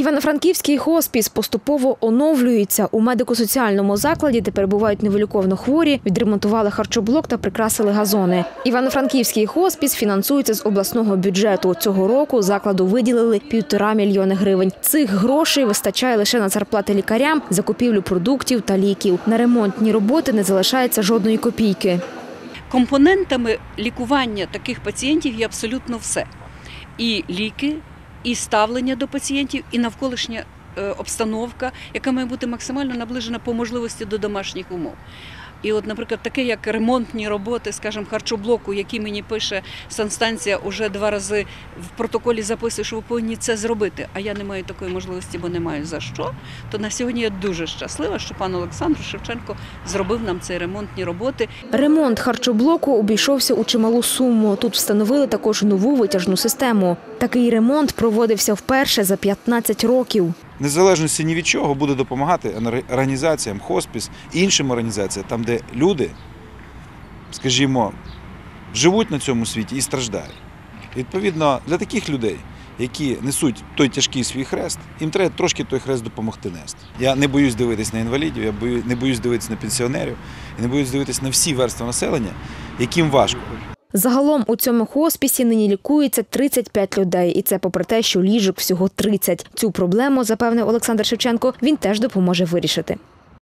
Івано-Франківський хоспіс поступово оновлюється. У медико-соціальному закладі, де перебувають невиліковно хворі, відремонтували харчоблок та прикрасили газони. Івано-Франківський хоспіс фінансується з обласного бюджету. Цього року закладу виділили 1,5 мільйона гривень. Цих грошей вистачає лише на зарплати лікарям, закупівлю продуктів та ліків. На ремонтні роботи не залишається жодної копійки. Компонентами лікування таких пацієнтів є абсолютно все. І ліки, і ставлення до пацієнтів, і навколишня обстановка, яка має бути максимально наближена по можливості до домашніх умов. І от, наприклад, таке, як ремонтні роботи, скажімо, харчоблоку, які мені пише санстанція, уже 2 рази в протоколі записує, що ви повинні це зробити, а я не маю такої можливості, бо не маю за що, то на сьогодні я дуже щаслива, що пан Олександр Шевченко зробив нам ці ремонтні роботи. Ремонт харчоблоку обійшовся у чималу суму. Тут встановили також нову витяжну систему. Такий ремонт проводився вперше за 15 років. Незалежності ні від чого буде допомагати організаціям, хоспіс, іншим організаціям, там, де люди, скажімо, живуть на цьому світі і страждають. Відповідно, для таких людей, які несуть той тяжкий свій хрест, їм треба трошки той хрест допомогти нести. Я не боюсь дивитись на інвалідів, я не боюсь дивитись на пенсіонерів, я не боюсь дивитись на всі верстви населення, яким важко. Загалом у цьому хоспісі нині лікується 35 людей. І це попри те, що ліжок всього 30. Цю проблему, запевнив Олександр Шевченко, він теж допоможе вирішити.